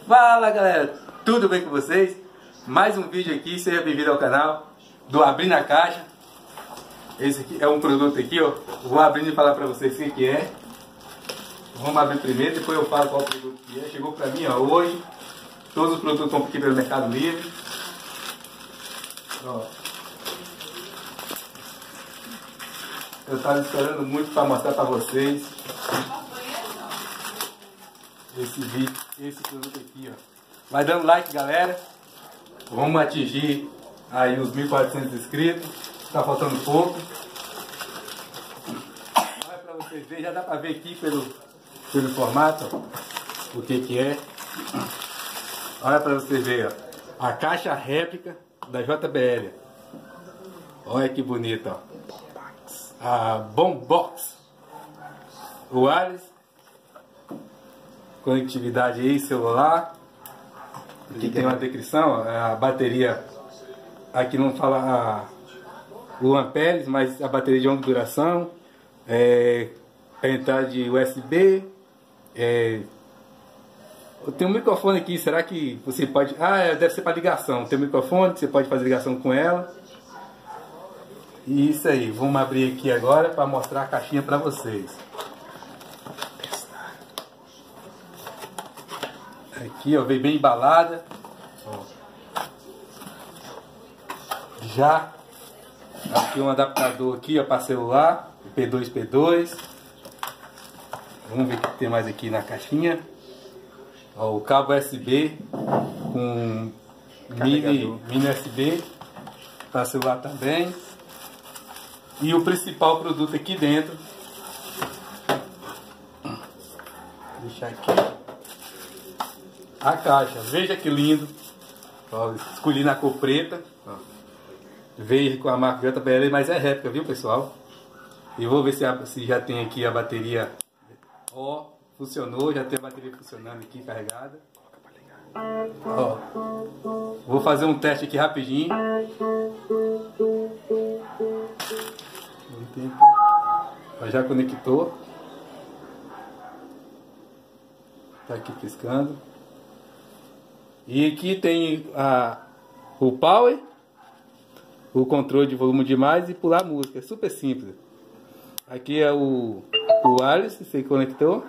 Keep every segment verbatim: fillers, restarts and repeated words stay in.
Fala galera, tudo bem com vocês? Mais um vídeo aqui, seja bem-vindo ao canal do Abrindo a Caixa. Esse aqui é um produto aqui, ó. Vou abrindo e falar pra vocês o que é. Vamos abrir primeiro, depois eu falo qual produto que é. Chegou pra mim, ó, hoje. Todos os produtos estão aqui pelo Mercado Livre. Ó. Eu estava esperando muito para mostrar para vocês esse vídeo, esse produto aqui, ó. Vai dando like, galera. Vamos atingir aí os mil e quatrocentos inscritos. Tá faltando pouco. Olha para vocês verem, já dá para ver aqui pelo, pelo formato, ó, o que que é. Olha para vocês verem, ó, a caixa réplica da J B L. Olha que bonita, ó. A Boombox wireless, conectividade aí, celular. Aqui tem uma descrição, ó, a bateria, aqui não fala a, o amperes, mas a bateria de longa duração, é, para entrar de U S B, é, tem um microfone aqui, será que você pode, ah, deve ser para ligação, tem um microfone, você pode fazer ligação com ela. E isso aí, vamos abrir aqui agora para mostrar a caixinha para vocês. Aqui, ó, veio bem embalada. Ó. Já aqui um adaptador aqui, ó, para celular, P dois P dois. Vamos ver o que tem mais aqui na caixinha. Ó, o cabo U S B com mini, mini U S B para celular também. E o principal produto aqui dentro, vou deixar aqui, a caixa. Veja que lindo. Ó, escolhi na cor preta. Ó. Veio com a marca J B L, mas é réplica, viu pessoal? E vou ver se, a, se já tem aqui a bateria. Ó, funcionou, já tem a bateria funcionando aqui, carregada. Ó, vou fazer um teste aqui rapidinho. Já conectou. Tá aqui piscando. E aqui tem a, o power, o controle de volume de mais e pular música. É super simples. Aqui é o, o wireless, você conectou.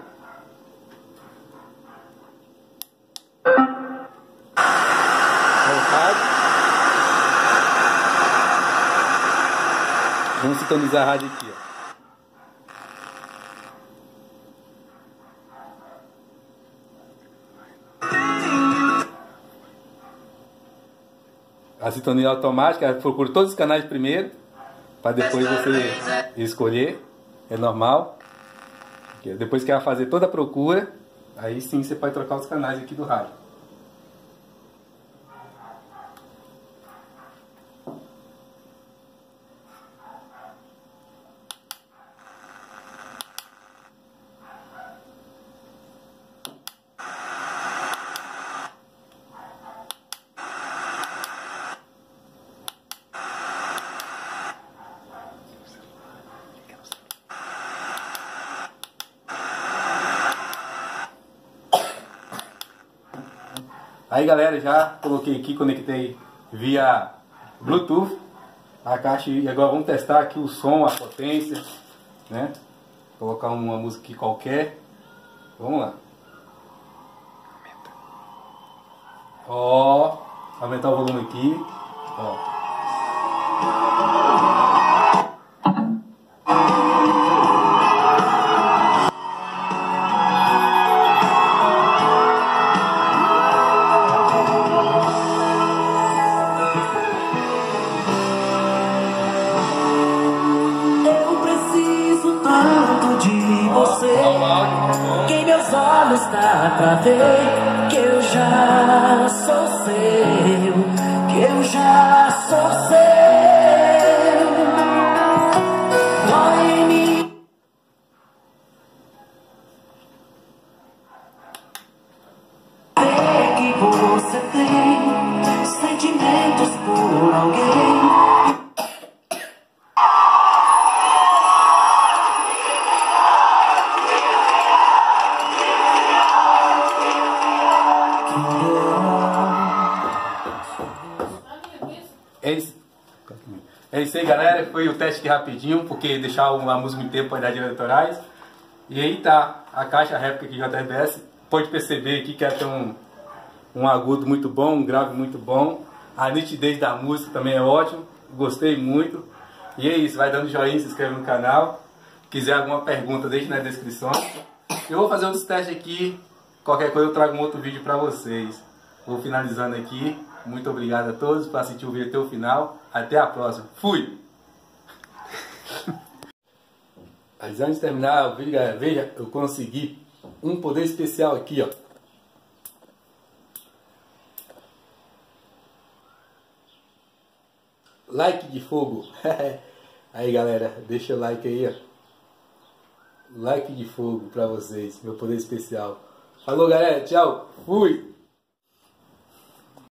Vamos sintonizar a rádio aqui, ó. A sintonia automática, procura todos os canais primeiro, para depois você escolher, é normal. Depois que ela fazer toda a procura, aí sim você pode trocar os canais aqui do rádio. Aí galera, já coloquei aqui, conectei via Bluetooth a caixa e agora vamos testar aqui o som, a potência, né? Colocar uma música aqui qualquer. Vamos lá. Ó, aumentar o volume aqui. Ó. Dá pra ver que eu já sou seu, que eu já sou seu. Dói em mim. Ver que você tem sentimentos por alguém. É isso. É isso aí, galera. Foi o teste aqui rapidinho, porque deixar uma música muito tempo para dar direitos autorais. E aí tá a caixa réplica aqui J B S. Pode perceber aqui que ela tem um, um agudo muito bom, um grave muito bom. A nitidez da música também é ótima. Gostei muito. E é isso, vai dando joinha, se inscreve no canal. Quiser alguma pergunta, deixe na descrição. Eu vou fazer outros testes aqui. Qualquer coisa eu trago um outro vídeo para vocês. Vou finalizando aqui. Muito obrigado a todos por assistir o vídeo até o final. Até a próxima. Fui! Mas antes de terminar o vídeo, galera, veja, eu consegui um poder especial aqui, ó. Like de fogo. Aí, galera, deixa o like aí, ó. Like de fogo pra vocês, meu poder especial. Falou, galera, tchau, fui!